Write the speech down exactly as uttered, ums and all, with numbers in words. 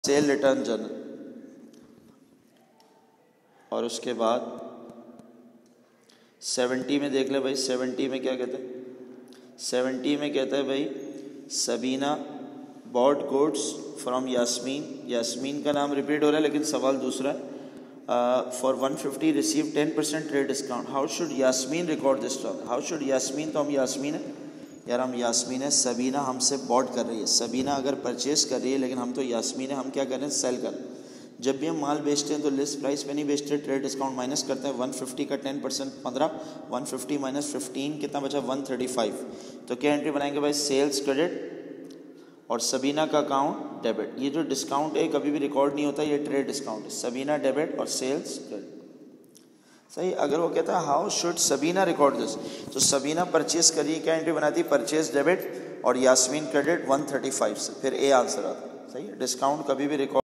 Cell return journal. और उसके बाद सेवेंटी में देख ले भाई, सेवेंटी में क्या कहते हैं? सेवेंटी में कहता है भाई Sabina bought goods from Yasmin. Yasmin का नाम रिपीट हो रहा है लेकिन सवाल दूसरा है। For one fifty receive ten percent trade discount. How should Yasmin record this? How should Yasmin, तो हम यास्मीन है यार, हम यास्मीन है। सबीना हमसे बॉट कर रही है। सबीना अगर परचेस कर रही है लेकिन हम तो यास्मीन है, हम क्या कर रहे हैं? सेल कर रहे हैं। जब भी हम माल बेचते हैं तो लिस्ट प्राइस पे नहीं बेचते, ट्रेड डिस्काउंट माइनस करते हैं। वन फिफ्टी का टेन परसेंट पंद्रह, वन फिफ्टी माइनस फिफ्टीन कितना बचा? One thirty five. तो क्या एंट्री बनाएंगे भाई? सेल्स क्रेडिट और सबीना का अकाउंट डेबिट। ये जो डिस्काउंट है कभी भी रिकॉर्ड नहीं होता, ये ट्रेड डिस्काउंट है। सबीना डेबिट और सेल्स क्रेडिट। सही। अगर वो कहता है how should Sabina record this, तो सबीना परचेस करिए, क्या एंट्री बनाती है? परचेस डेबिट और Yasmin credit one thirty five से, फिर ए आंसर आता है। सही है। डिस्काउंट कभी भी रिकॉर्ड